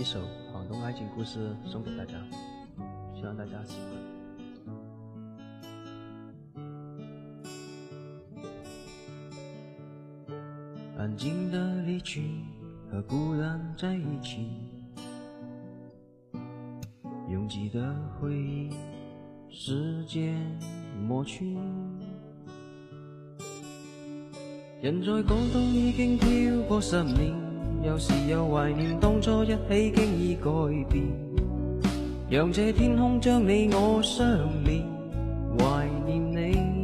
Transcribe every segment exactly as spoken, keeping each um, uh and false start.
一首广东爱情故事送给大家，希望大家喜欢。安静的离去，和孤单在一起，拥挤的回忆，时间抹去。人在廣東已經漂泊十年，有時又懷念當初一起經已改變，讓這天空將你我相連，懷念你。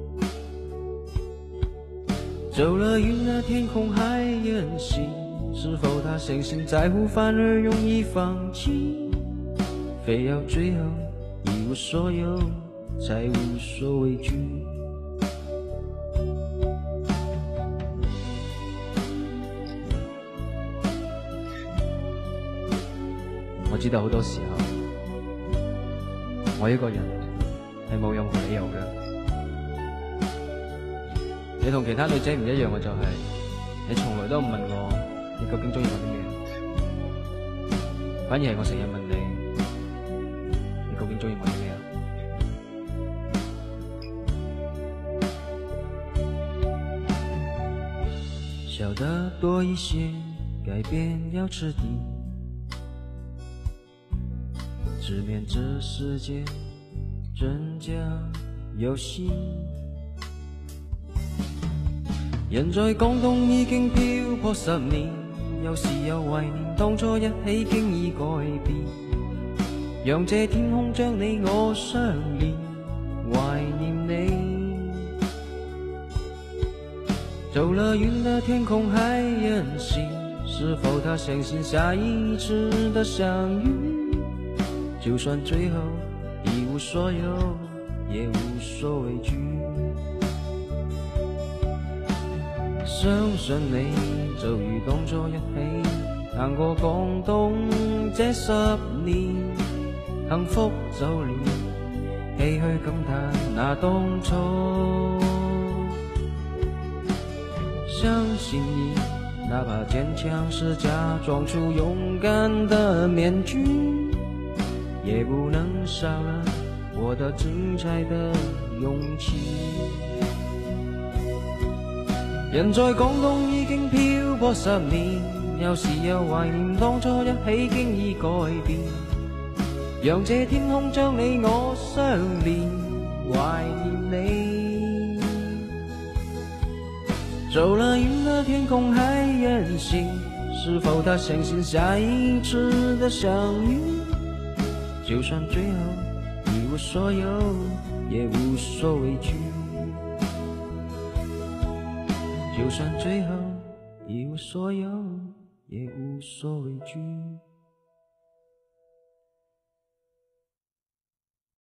走了遠的天空還任性，是否他深深在乎反而容易放棄，非要最後一無所有才無所畏懼。我知道好多時候我一個人係冇任何理由嘅，你同其他女仔唔一樣嘅就係你從來都唔問我你究竟中意我啲咩，反而係我成日問你你究竟中意我啲咩啊。笑得多一些，改變要徹底，直面這世界真假遊戲。人在廣東已經漂泊十年，有時又懷念當初一起經已改變，讓這天空將你我相連，懷念你。走了遠的天空還任性，是否他相信下一次的相遇，就算最後一無所有也無所畏懼。相信你就如當初一起行過廣東這十年，幸福就連唏噓感嘆那當初。相信你哪怕堅強時假裝出勇敢的面具，也不能少了我的精彩的勇氣。人在廣東已經漂泊十年，有時又懷念當初一起經已改變，讓這天空將你我相連，懷念你。走了遠的天空還任性，是否他相信下一次的相遇，就算最後一無所有也無所畏懼，就算最後一無所有也無所畏懼。